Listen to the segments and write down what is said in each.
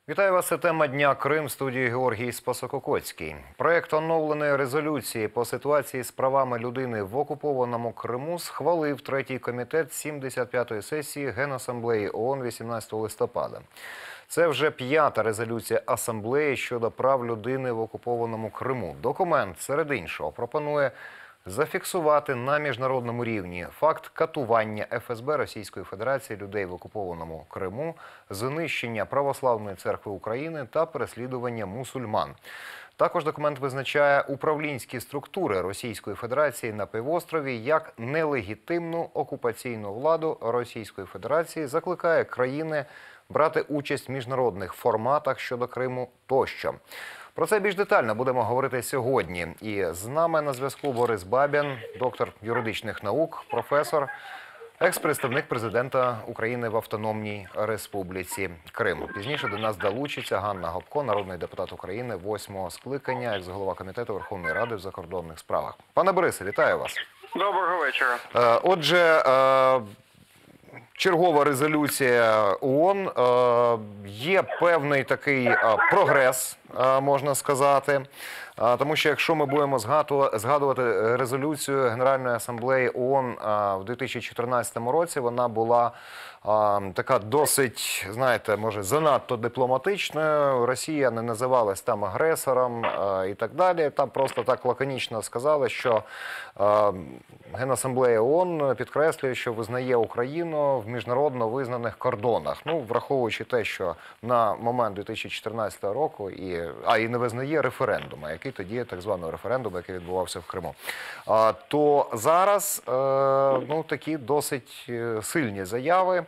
Вітаю вас, це тема Дня Крим, в студії Георгій Спасококоцький. Проєкт оновленої резолюції по ситуації з правами людини в окупованому Криму схвалив Третій комітет 75-ї сесії Генасамблеї ООН 18 листопада. Це вже п'ята резолюція Асамблеї щодо прав людини в окупованому Криму. Документ, серед іншого, пропонує зафіксувати на міжнародному рівні факт катування ФСБ Російської Федерації людей в окупованому Криму, знищення Православної церкви України та переслідування мусульман. Також документ визначає управлінські структури Російської Федерації на півострові як нелегітимну окупаційну владу Російської Федерації, закликає країни брати участь в міжнародних форматах щодо Криму тощо. Про це більш детально будемо говорити сьогодні. І з нами на зв'язку Борис Бабін, доктор юридичних наук, професор, екс-представник президента України в Автономній Республіці Крим. Пізніше до нас долучиться Ганна Гопко, народний депутат України 8-го скликання, екс-голова Комітету Верховної Ради в закордонних справах. Пане Борисе, вітаю вас. Доброго вечора. Отже, чергова резолюція ООН, є певний такий прогрес, можна сказати, тому що якщо ми будемо згадувати резолюцію Генеральної асамблеї ООН в 2014 році, вона була така досить, знаєте, може занадто дипломатичною. Росія не називалась там агресором і так далі. Там просто так лаконічно сказали, що Генасамблея ООН підкреслює, що визнає Україну в міжнародно визнаних кордонах. Ну, враховуючи те, що на момент 2014 року і не визнає референдуму, який тоді, так званого референдуму, який відбувався в Криму. То зараз, ну, такі досить сильні заяви.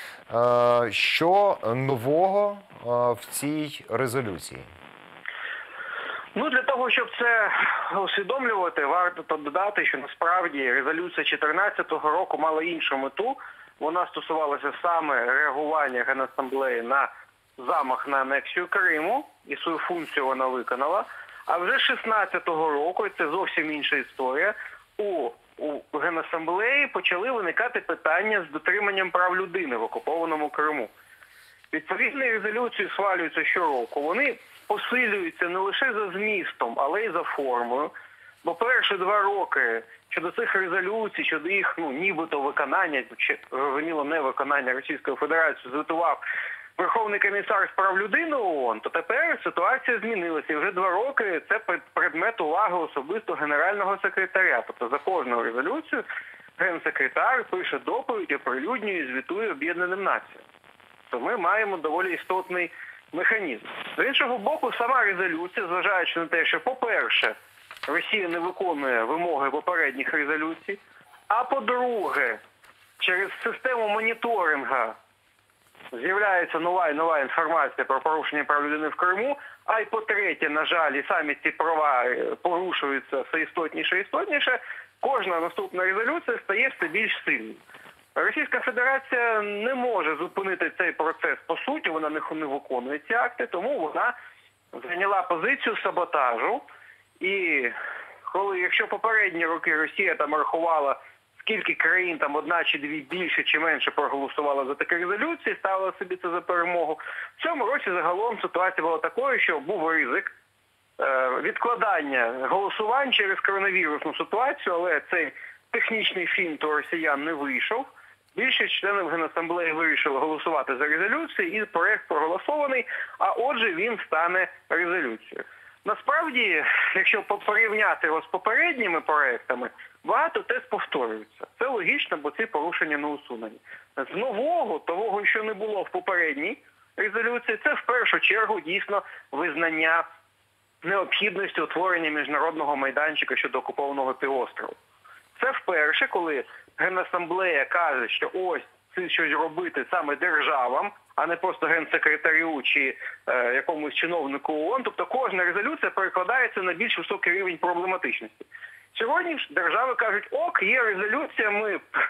Що нового в цій резолюції? Ну, для того, щоб це усвідомлювати, варто додати, що насправді резолюція 2014 року мала іншу мету. Вона стосувалася саме реагування Генасамблеї на замах на анексію Криму, і свою функцію вона виконала. А вже 2016 року, і це зовсім інша історія, у Генасамблеї почали виникати питання з дотриманням прав людини в окупованому Криму. Відповідні резолюції схвалюються щороку. Вони посилюються не лише за змістом, але й за формою. Бо перші 2 роки щодо цих резолюцій, щодо їх нібито виконання, чи розуміло невиконання Російської Федерації, звітував Верховний комісар з прав людини ООН, то тепер ситуація змінилася. І вже 2 роки це предмет уваги особисто Генерального секретаря. Тобто за кожну резолюцію генсекретар пише доповідь, оприлюднює і звітує Об'єднаним Націям. То ми маємо доволі істотний механізм. З іншого боку, сама резолюція, зважаючи на те, що, по-перше, Росія не виконує вимоги попередніх резолюцій, а по-друге, через систему моніторингу з'являється нова і нова інформація про порушення прав людини в Криму, а й по-третє, на жаль, і самі ці права порушуються все істотніше і істотніше, кожна наступна резолюція стає все більш сильною. Російська Федерація не може зупинити цей процес по суті, вона не виконує ці акти, тому вона зайняла позицію саботажу. І якщо попередні роки Росія там рахувала, скільки країн, там 1 чи 2 більше чи менше проголосувала за такі резолюції, ставила собі це за перемогу. В цьому році загалом ситуація була такою, що був ризик відкладання голосувань через коронавірусну ситуацію, але цей технічний фінт у росіян не вийшов. Більшість членів Генасамблеї вирішили голосувати за резолюцію, і проєкт проголосований, а отже він стане резолюцією. Насправді, якщо порівняти його з попередніми проєктами, багато тез повторюється. Це логічно, бо ці порушення не усунені. З нового, того, що не було в попередній резолюції, це в першу чергу дійсно визнання необхідності утворення міжнародного майданчика щодо окупованого півострову. Це вперше, коли Генасамблея каже, що ось це щось робити саме державам, а не просто генсекретарю чи якомусь чиновнику ООН. Тобто кожна резолюція перекладається на більш високий рівень проблематичності. Сьогодні ж держави кажуть, ок, є резолюція, ми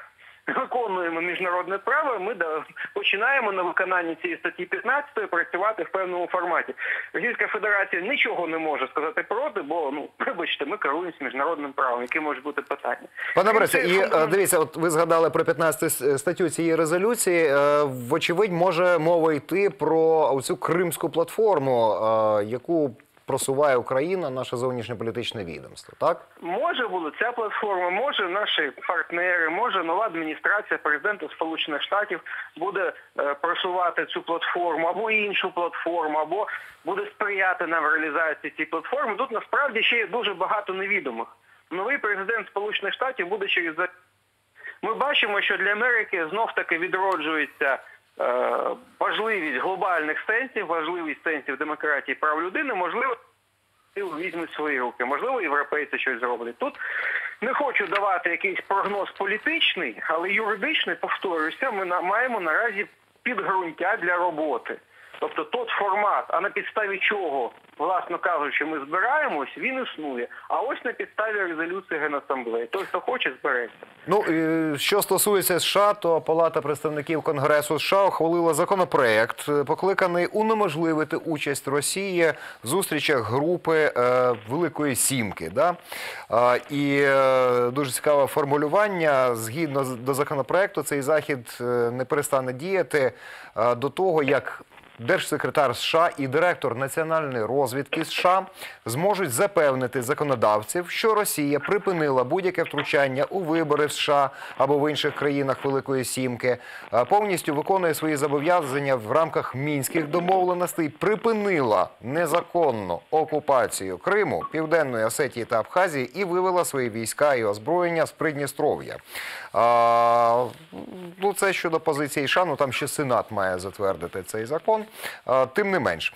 виконуємо міжнародне право, ми починаємо на виконанні цієї статті 15 працювати в певному форматі. Російська Федерація нічого не може сказати проти, бо, вибачте, ми керуємося міжнародним правом, яке може бути питання. Пане Борисе, і дивіться, от ви згадали про 15 статтю цієї резолюції. Вочевидь, може мова йти про цю Кримську платформу, яку просуває Україна, наше зовнішньополітичне відомство, так? Може бути ця платформа, може наші партнери, може нова адміністрація президента Сполучених Штатів буде просувати цю платформу, або іншу платформу, або буде сприяти нам реалізації цієї платформи. Тут насправді ще є дуже багато невідомих. Новий президент Сполучених Штатів буде через... Ми бачимо, що для Америки знов-таки відроджується важливість глобальних сенсів, важливість сенсів демократії і прав людини, можливо, візьмуть свої руки, можливо, європейці щось зроблять. Тут не хочу давати якийсь прогноз політичний, але юридичний, повторюся, ми маємо наразі підґрунтя для роботи. Тобто той формат, а на підставі чого, власно кажучи, ми збираємось, він існує. А ось на підставі резолюції Генасамблеї. Той, хто хоче, збереться. Що стосується США, то Палата представників Конгресу США ухвалила законопроект, покликаний унеможливити участь Росії в зустрічах групи Великої Сімки. Да? І дуже цікаве формулювання. Згідно до законопроекту, цей захід не перестане діяти до того, як Держсекретар США і директор національної розвідки США зможуть запевнити законодавців, що Росія припинила будь-яке втручання у вибори в США або в інших країнах Великої Сімки, повністю виконує свої зобов'язання в рамках Мінських домовленостей, припинила незаконну окупацію Криму, Південної Осетії та Абхазії і вивела свої війська і озброєння з Придністров'я. Це щодо позиції США, там ще Сенат має затвердити цей закон. Тим не менш,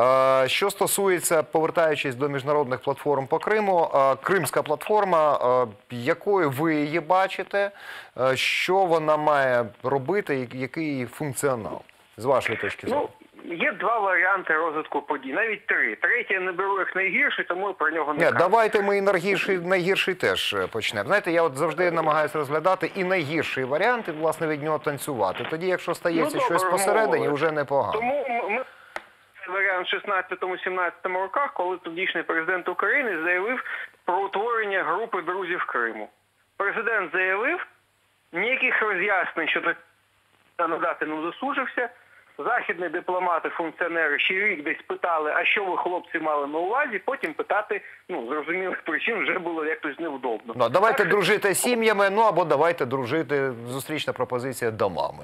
що стосується, повертаючись до міжнародних платформ по Криму, Кримська платформа, якою ви її бачите, що вона має робити, який її функціонал, з вашої точки зору? Є два варіанти розвитку подій, навіть три. Третій я не беру як найгірший, тому про нього не кажу. Давайте ми і найгірший теж почнемо. Знаєте, я завжди намагаюся розглядати і найгірший варіант, і, власне, від нього танцювати. Тоді, якщо стається щось посередині, вже непогано. Тому ми цей варіант в 16-17 роках, коли тодішній президент України заявив про утворення групи друзів Криму. Президент заявив, ніяких роз'яснень щодо надати не засуджився. Західні дипломати, функціонери ще рік десь питали, а що ви, хлопці, мали на увазі, потім питати, зрозумілих причин вже було якось невдобно. Давайте дружити сім'ями, або давайте дружити, зустрічна пропозиція домами.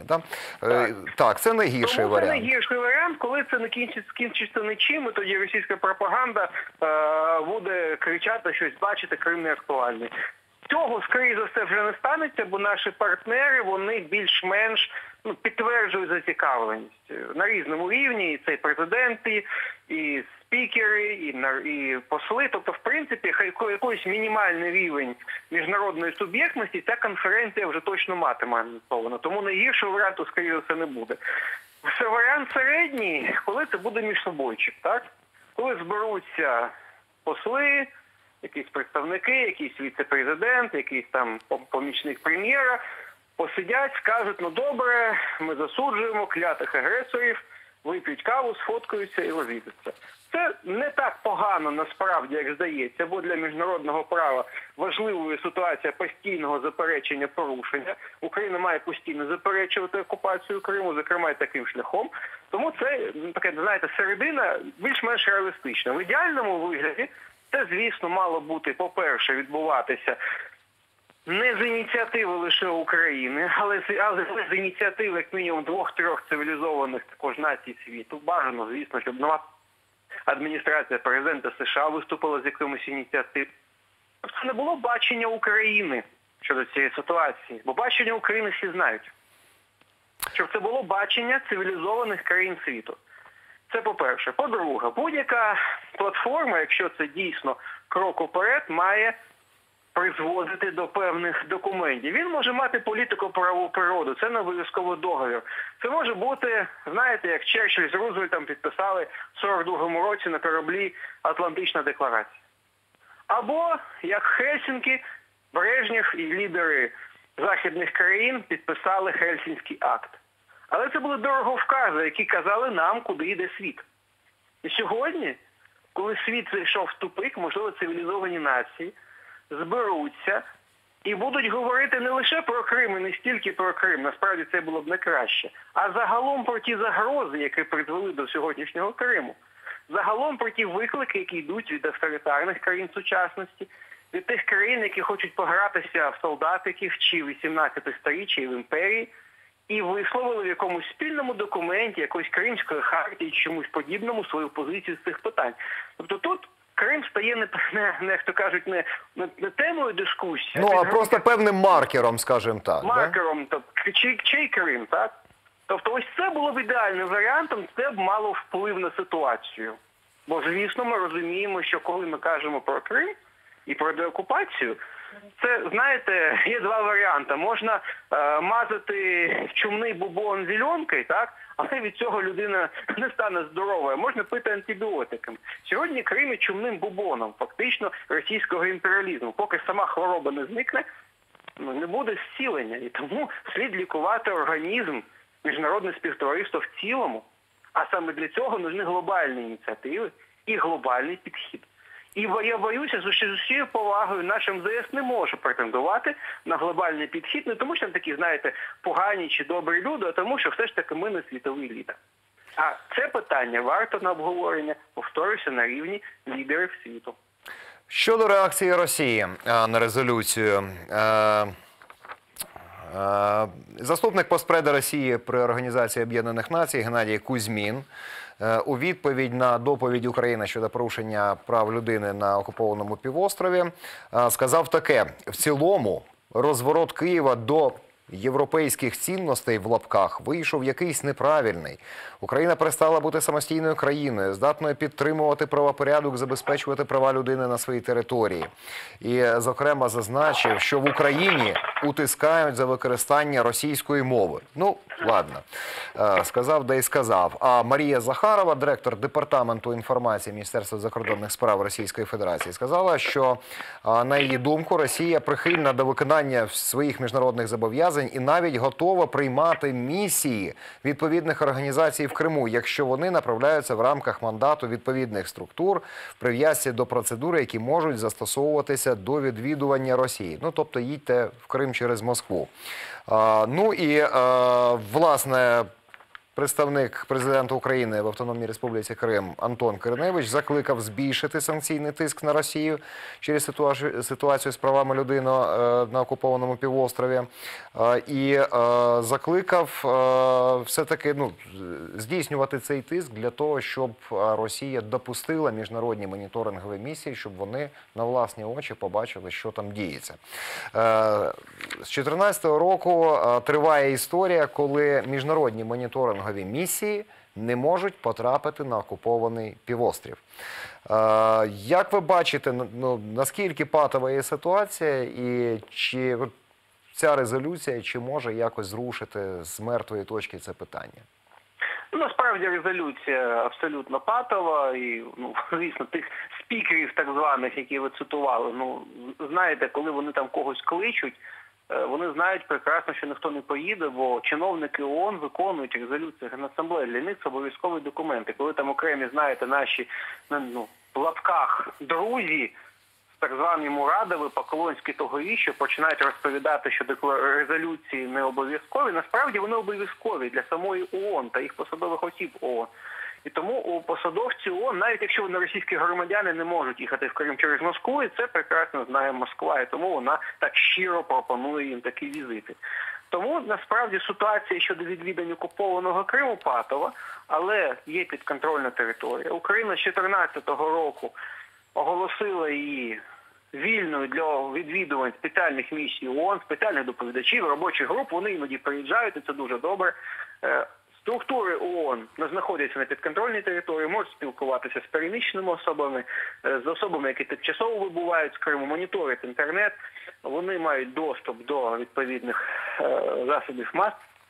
Так, це найгірший варіант. Це найгірший варіант, коли це не скінчиться нічим, і тоді російська пропаганда буде кричати щось, бачите, Крим не актуальний. Цього, скоріше за все, вже не станеться, бо наші партнери, вони більш-менш підтверджують зацікавленість на різному рівні, і це і президенти, і спікери, і посли. Тобто, в принципі, якийсь мінімальний рівень міжнародної суб'єктності ця конференція вже точно матиме анонсовано. Тому найгіршого варіанту, скоріше за все, не буде. Це варіант середній, коли це буде міжсобойчик, так? Коли зберуться посли, якісь представники, якийсь віце-президент, якийсь там помічник прем'єра, посидять, скажуть, добре, ми засуджуємо клятих агресорів, вип'ють каву, сфоткаються і розійдуться. Це не так погано насправді, як здається, бо для міжнародного права важливою ситуація постійного заперечення порушення. Україна має постійно заперечувати окупацію Криму, зокрема і таким шляхом. Тому це, таке, знаєте, середина більш-менш реалістична. В ідеальному вигляді це, звісно, мало бути, по-перше, відбуватися не з ініціативи лише України, але з ініціативи, як мінімум, 2-3 цивілізованих також націй світу. Бажано, звісно, щоб нова адміністрація президента США виступила з якимось ініціативою. Це не було бачення України щодо цієї ситуації, бо бачення України всі знають. Щоб це було бачення цивілізованих країн світу. Це по-перше. По-друге, будь-яка платформа, якщо це дійсно крок уперед, має призводити до певних документів. Він може мати політико-правову природу, це не обов'язково договір. Це може бути, знаєте, як Черчилль з Рузвельтом підписали в 42-му році на кораблі Атлантична декларація. Або, як Хельсінкі, Брежнєв і лідери західних країн підписали Хельсінський акт. Але це були дороговкази, які казали нам, куди йде світ. І сьогодні, коли світ зайшов в тупик, можливо, цивілізовані нації зберуться і будуть говорити не лише про Крим і не стільки про Крим, насправді це було б не краще, а загалом про ті загрози, які призвели до сьогоднішнього Криму. Загалом про ті виклики, які йдуть від авторитарних країн сучасності, від тих країн, які хочуть погратися в солдатиків чи в 18 сторіччя і в імперії, і висловили в якомусь спільному документі, якоїсь Кримської хартії, чомусь подібному свою позицію з цих питань. Тобто тут Крим стає як то кажуть, не темою дискусії. Ну, а просто певним маркером, скажімо так. Маркером, тобто, чий Крим, так? Тобто ось це було б ідеальним варіантом, це б мало вплив на ситуацію. Бо, звісно, ми розуміємо, що коли ми кажемо про Крим і про деокупацію, це, знаєте, є два варіанти. Можна мазати чумний бубон зеленкою, так? Але від цього людина не стане здоровою. Можна пити антибіотиками. Сьогодні Крим є чумним бубоном, фактично, російського імперіалізму. Поки сама хвороба не зникне, не буде зцілення. І тому слід лікувати організм, міжнародне співтовариство в цілому. А саме для цього нужні глобальні ініціативи і глобальний підхід. І я боюся, що з усією повагою наш МЗС не може претендувати на глобальний підхід, не тому що там такі, знаєте, погані чи добрі люди, а тому що все ж таки ми не світовий лідер. А це питання варто на обговорення, повторюся, на рівні лідерів світу. Щодо реакції Росії на резолюцію. Заступник постпреда Росії при Організації Об'єднаних Націй Геннадій Кузьмін у відповідь на доповідь України щодо порушення прав людини на окупованому півострові сказав таке: в цілому розворот Києва до європейських цінностей в лапках вийшов якийсь неправильний. Україна перестала бути самостійною країною, здатною підтримувати правопорядок, забезпечувати права людини на своїй території. І, зокрема, зазначив, що в Україні утискають за використання російської мови. Ну, ладно. Сказав, да й сказав. А Марія Захарова, директор Департаменту інформації Міністерства закордонних справ Російської Федерації, сказала, що, на її думку, Росія прихильна до виконання своїх міжнародних зобов'язань і навіть готова приймати місії відповідних організацій в Криму, якщо вони направляються в рамках мандату відповідних структур в прив'язці до процедур, які можуть застосовуватися до відвідування Росії. Ну, тобто їдьте в Крим через Москву. Ну і, власне, представник президента України в Автономній Республіці Крим Антон Керневич закликав збільшити санкційний тиск на Росію через ситуацію з правами людини на окупованому півострові і закликав все-таки здійснювати цей тиск для того, щоб Росія допустила міжнародні моніторингові місії, щоб вони на власні очі побачили, що там діється. З 2014 року триває історія, коли міжнародні моніторингові місії не можуть потрапити на окупований півострів. Як ви бачите, наскільки патова є ситуація і чи ця резолюція чи може якось зрушити з мертвої точки це питання? Насправді резолюція абсолютно патова і, звісно, тих спікерів так званих, які ви цитували, знаєте, коли вони там когось кличуть, вони знають прекрасно, що ніхто не поїде, бо чиновники ООН виконують резолюції Генасамблеї. Для них це обов'язкові документи. Коли там окремі, знаєте, наші, в лапках друзі, так звані Мурадови, Поклонські, Тогові, починають розповідати, що резолюції не обов'язкові, насправді вони обов'язкові для самої ООН та їх посадових осіб ООН. І тому у посадовці ООН, навіть якщо вони російські громадяни, не можуть їхати в Крим через Москву, і це прекрасно знає Москва, і тому вона так щиро пропонує їм такі візити. Тому, насправді, ситуація щодо відвідань окупованого Криму патова, але є підконтрольна територія. Україна з 2014 року оголосила її вільною для відвідувань спеціальних місій ООН, спеціальних доповідачів, робочих груп, вони іноді приїжджають, і це дуже добре. Структури ООН знаходяться на підконтрольній території, можуть спілкуватися з переміщеними особами, з особами, які тимчасово вибувають з Криму, моніторять інтернет, вони мають доступ до відповідних засобів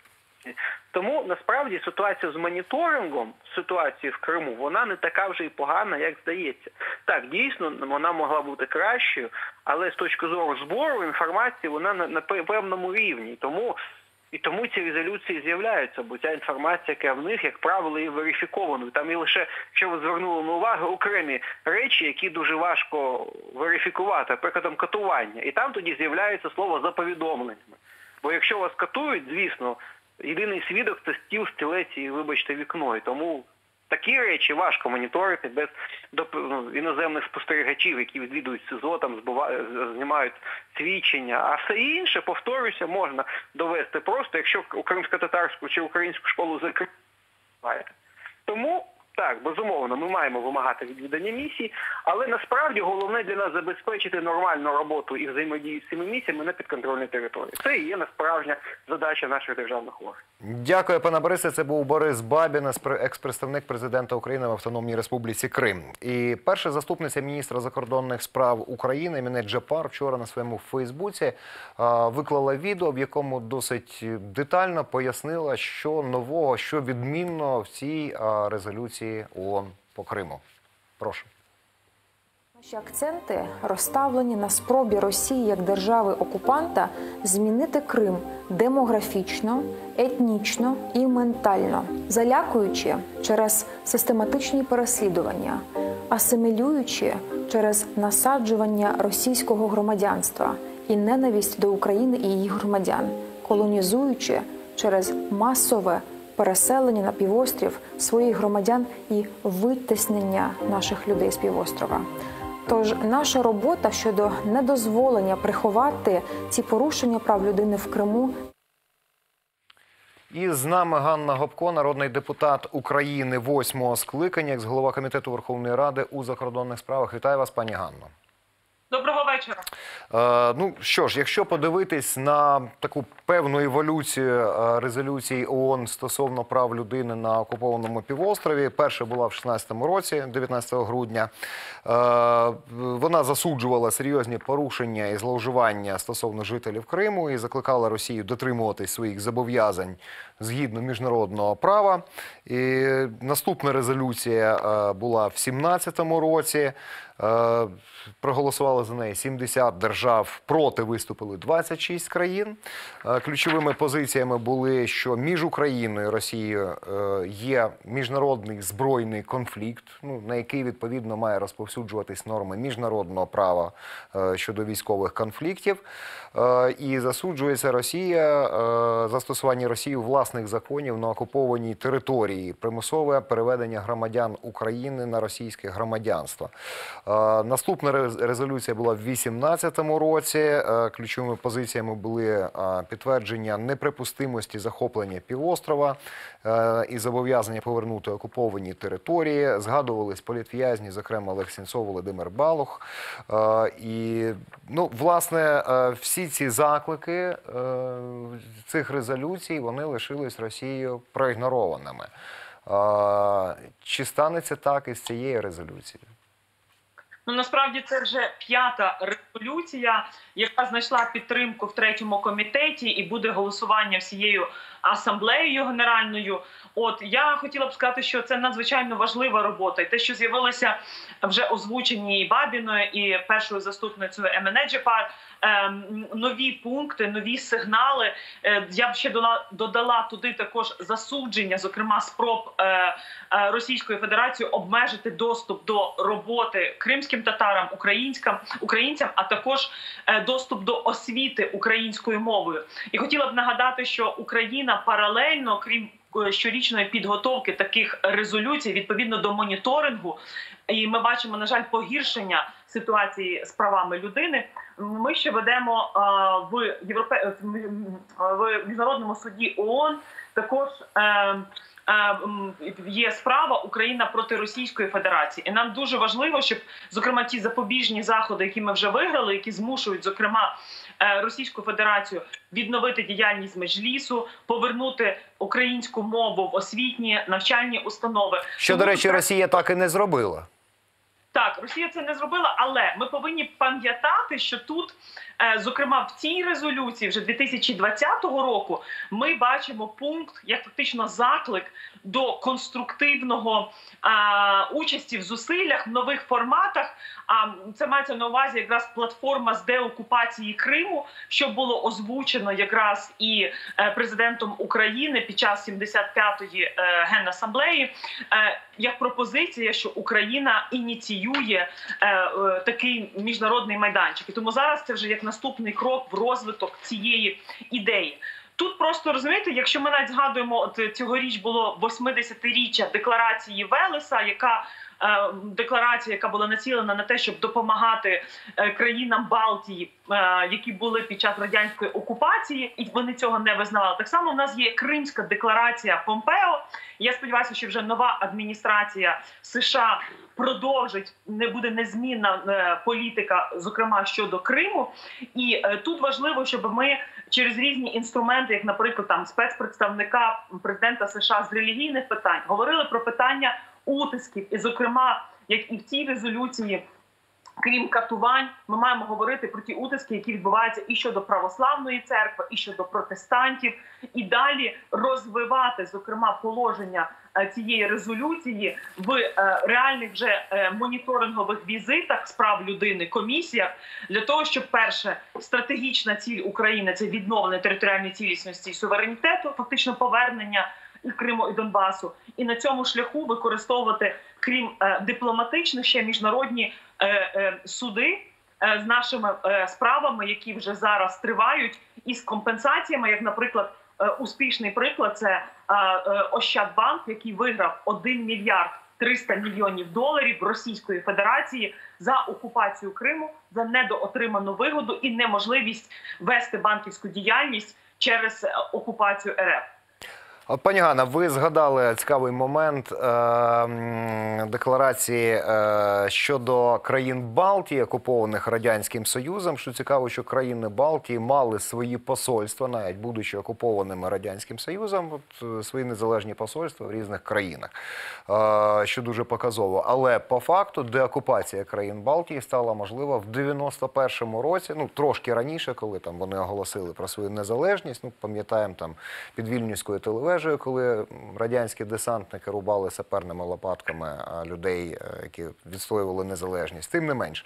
Тому, насправді, ситуація з моніторингом ситуації в Криму, вона не така вже і погана, як здається. Так, дійсно, вона могла бути кращою, але з точки зору збору інформації вона на певному рівні. І тому ці резолюції з'являються, бо ця інформація, яка в них, як правило, є верифікованою. Там є лише, якщо ви звернули на увагу, окремі речі, які дуже важко верифікувати, прикладом катування. І там тоді з'являється слово «за повідомленнями». Бо якщо вас катують, звісно, єдиний свідок – це стіл, стілець і, вибачте, вікно. І тому такі речі важко моніторити без іноземних спостерігачів, які відвідують СИЗО, там знімають свідчення. А все інше, повторюся, можна довести просто, якщо кримсько-татарську чи українську школу закриваєте. Тому, так, безумовно, ми маємо вимагати відвідання місії, але насправді головне для нас забезпечити нормальну роботу і взаємодію з цими місіями на підконтрольній території. Це і є насправжня задача наших державних органів. Дякую, пане Борисе. Це був Борис Бабін, екс-представник президента України в Автономній Республіці Крим. І перша заступниця міністра закордонних справ України Еміне Джапар вчора на своєму Фейсбуці виклала відео, в якому досить детально пояснила, що нового, що відмінно в цій резолюції ООН по Криму. Прошу. Наші акценти розставлені на спробі Росії як держави-окупанта змінити Крим демографічно, етнічно і ментально, залякуючи через систематичні переслідування, асимілюючи через насаджування російського громадянства і ненависть до України і її громадян, колонізуючи через масове переселення на півострів своїх громадян і витіснення наших людей з півострова. Тож наша робота щодо недозволення приховати ці порушення прав людини в Криму. І з нами Ганна Гопко, народний депутат України 8-го скликання, екс-голова Комітету Верховної Ради у закордонних справах. Вітаю вас, пані Ганно. Доброго вечора. Ну що ж, якщо подивитись на таку певну еволюцію резолюцій ООН стосовно прав людини на окупованому півострові, перша була в 16-му році, 19 грудня. Вона засуджувала серйозні порушення і зловживання стосовно жителів Криму і закликала Росію дотримуватись своїх зобов'язань згідно міжнародного права. І наступна резолюція була в 17-му році. Проголосували за неї 70 держав, проти виступили 26 країн. Ключовими позиціями були, що між Україною і Росією є міжнародний збройний конфлікт, на який, відповідно, має розповсюджуватись норми міжнародного права щодо військових конфліктів. І засуджується Росія, застосування Росії власних законів на окупованій території, примусове переведення громадян України на російське громадянство. Наступна резолюція була в 2018 році. Ключовими позиціями були підтвердження неприпустимості захоплення півострова і зобов'язання повернути окуповані території. Згадувались політв'язні, зокрема Олег Сенцов, Володимир Балух. І, власне, всі ці заклики цих резолюцій, вони лишились Росією проігнорованими. Чи станеться так із цією резолюцією? Насправді це вже 5-та резолюція, яка знайшла підтримку в 3-му комітеті і буде голосування всією асамблеєю генеральною. Я хотіла б сказати, що це надзвичайно важлива робота. І те, що з'явилося вже озвучені і Бабіною, і першою заступницею Еміне Джапар, нові пункти, нові сигнали. Я б ще додала туди також засудження, зокрема спроб Російської Федерації обмежити доступ до роботи кримським татарам, українцям, а також доступ до освіти українською мовою. І хотіла б нагадати, що Україна паралельно, крім щорічної підготовки таких резолюцій, відповідно до моніторингу, і ми бачимо, на жаль, погіршення ситуації з правами людини, ми ще ведемо в Міжнародному суді ООН також є справа Україна проти Російської Федерації. І нам дуже важливо, щоб, зокрема, ті запобіжні заходи, які ми вже виграли, які змушують, зокрема, Російську Федерацію відновити діяльність Меджлісу, повернути українську мову в освітні, навчальні установи. Що, до речі, Росія так і не зробила. Так, Росія це не зробила, але ми повинні пам'ятати, що тут, зокрема в цій резолюції вже 2020 року, ми бачимо пункт, як фактично заклик до конструктивного участі в зусиллях, в нових форматах. Це мається на увазі якраз платформа з деокупації Криму, що було озвучено якраз і президентом України під час 75-ї Генасамблеї, як пропозиція, що Україна ініціює такий міжнародний майданчик. І тому зараз це вже як наступний крок в розвиток цієї ідеї. Тут просто, розумієте, якщо ми навіть згадуємо, от цьогоріч було 80-річчя декларації Велеса, декларація, яка була націлена на те, щоб допомагати країнам Балтії, які були під час радянської окупації, і вони цього не визнавали. Так само в нас є Кримська декларація Помпео. Я сподіваюся, що вже нова адміністрація США продовжить, не буде незмінна політика, зокрема щодо Криму. І тут важливо, щоб ми через різні інструменти, як, наприклад, там спецпредставника президента США з релігійних питань, говорили про питання утисків. І, зокрема, як і в цій резолюції, крім катувань, ми маємо говорити про ті утиски, які відбуваються і щодо православної церкви, і щодо протестантів, і далі розвивати, зокрема, положення цієї резолюції в реальних вже моніторингових візитах з прав людини, комісіях, для того, щоб, перше, стратегічна ціль України – це відновлення територіальної цілісності і суверенітету, фактично повернення і Криму, і Донбасу, і на цьому шляху використовувати, крім дипломатичних, ще міжнародні суди з нашими справами, які вже зараз тривають, і з компенсаціями, як, наприклад, успішний приклад – це Ощадбанк, який виграв 1 мільярд 300 мільйонів доларів Російської Федерації за окупацію Криму, за недоотриману вигоду і неможливість вести банківську діяльність через окупацію РФ. Пані Ганна, ви згадали цікавий момент декларації щодо країн Балтії, окупованих Радянським Союзом. Що цікаво, що країни Балтії мали свої посольства, навіть будучи окупованими Радянським Союзом, свої незалежні посольства в різних країнах, що дуже показово. Але по факту деокупація країн Балтії стала можлива в 91-му році, ну трошки раніше, коли там вони оголосили про свою незалежність. Ну, пам'ятаємо там під Вільнюською телевежею, коли радянські десантники рубали саперними лопатками людей, які відстоювали незалежність. Тим не менш,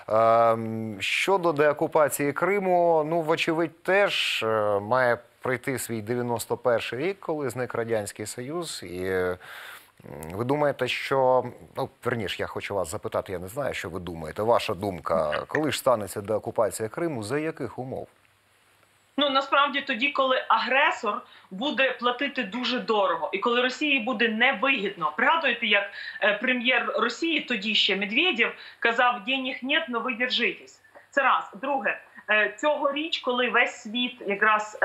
щодо деокупації Криму, ну, вочевидь, теж має пройти свій 91-й рік, коли зник Радянський Союз. І ви думаєте, що, ну, верніше, я хочу вас запитати, я не знаю, що ви думаєте, ваша думка, коли ж станеться деокупація Криму, за яких умов? Ну, насправді тоді, коли агресор буде платити дуже дорого, і коли Росії буде невигідно. Пригадуєте, як прем'єр Росії, тоді ще Медведєв, казав: «Денег нет, но ви держитесь». Це раз. Друге, цьогоріч, коли весь світ якраз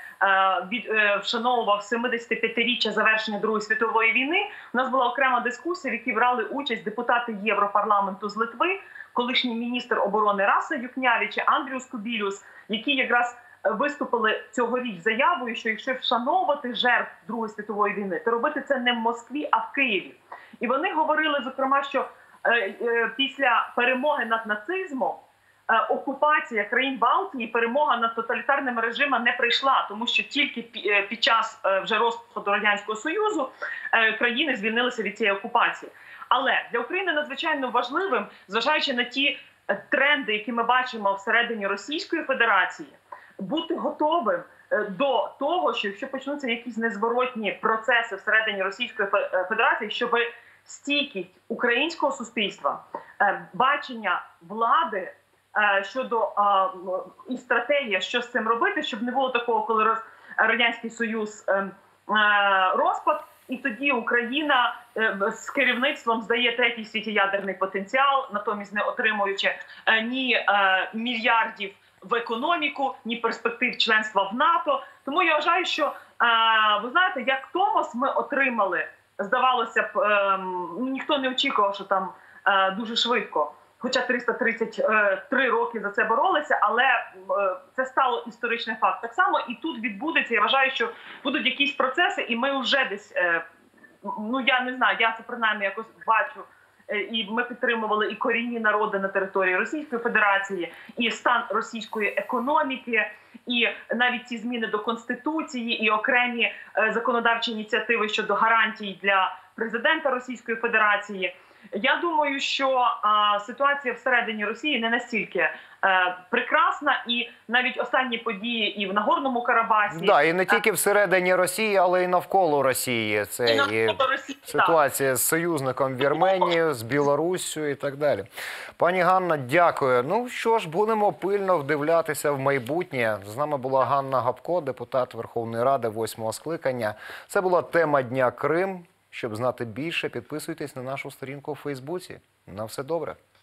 вшановував 75-річчя завершення Другої світової війни, у нас була окрема дискусія, в якій брали участь депутати Європарламенту з Литви, колишній міністр оборони Раса Юкнявіча, Андріус Кубілюс, які якраз виступили цьогоріч заявою, що якщо вшановувати жертв Другої світової війни, то робити це не в Москві, а в Києві. І вони говорили, зокрема, що після перемоги над нацизмом окупація країн Балтії, перемога над тоталітарними режимами не прийшла, тому що тільки під час вже розпаду Радянського Союзу країни звільнилися від цієї окупації. Але для України надзвичайно важливим, зважаючи на ті тренди, які ми бачимо всередині Російської Федерації, бути готовим до того, що якщо почнуться якісь незворотні процеси всередині Російської Федерації, щоб стійкість українського суспільства, бачення влади щодо і стратегія, що з цим робити, щоб не було такого, коли Радянський Союз розпад, і тоді Україна з керівництвом здає третій в світі ядерний потенціал, натомість не отримуючи ні мільярдів в економіку, ні перспектив членства в НАТО. Тому я вважаю, що, ви знаєте, як Томос ми отримали, здавалося б, ніхто не очікував, що там дуже швидко, хоча 333 роки за це боролися, але це стало історичним фактом. Так само і тут відбудеться, я вважаю, що будуть якісь процеси, і ми вже десь, ну я не знаю, я це принаймні якось бачу і ми підтримували і корінні народи на території Російської Федерації, і стан російської економіки, і навіть ці зміни до Конституції, і окремі законодавчі ініціативи щодо гарантій для президента Російської Федерації. Я думаю, що ситуація всередині Росії не настільки прекрасна, і навіть останні події і в Нагорному Карабасі. Да, і не тільки всередині Росії, але й навколо Росії. Це і Росії, ситуація з союзником Вірменією, з Білоруссю і так далі. Пані Ганна, дякую. Ну що ж, будемо пильно вдивлятися в майбутнє. З нами була Ганна Гапко, депутат Верховної Ради 8-го скликання. Це була тема Дня Крим. Щоб знати більше, підписуйтесь на нашу сторінку у Фейсбуці. На все добре.